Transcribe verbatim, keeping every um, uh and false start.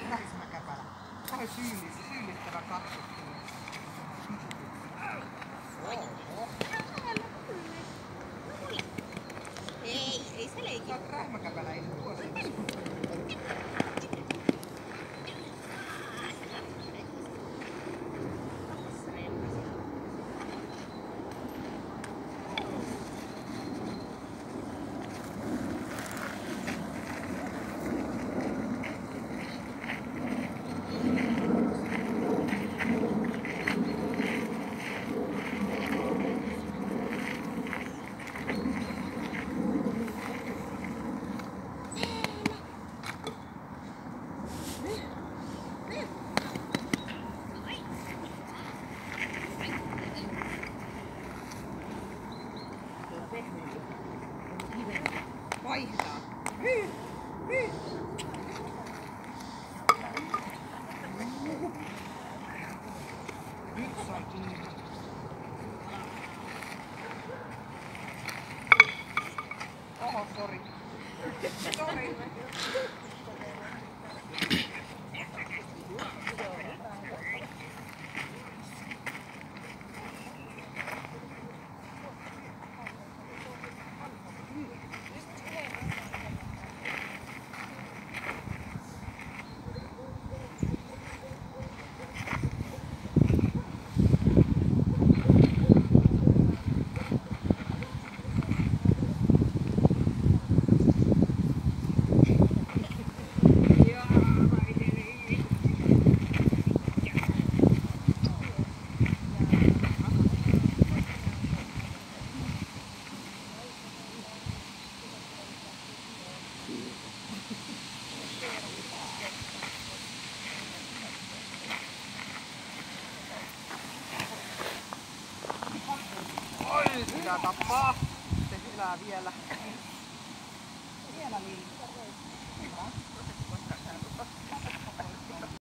rähismäkäpälä. Kauhean syyllis, syyllistävä katse. Ei, ei se leikki. Sä oot rähmäkäpälä, ei se tuo sinne. Vaihtaa. Hyy, hyy. Nyt saa kiinni. Oho, sori. Sori. Oi, pitää tappaa. Se elää vielä.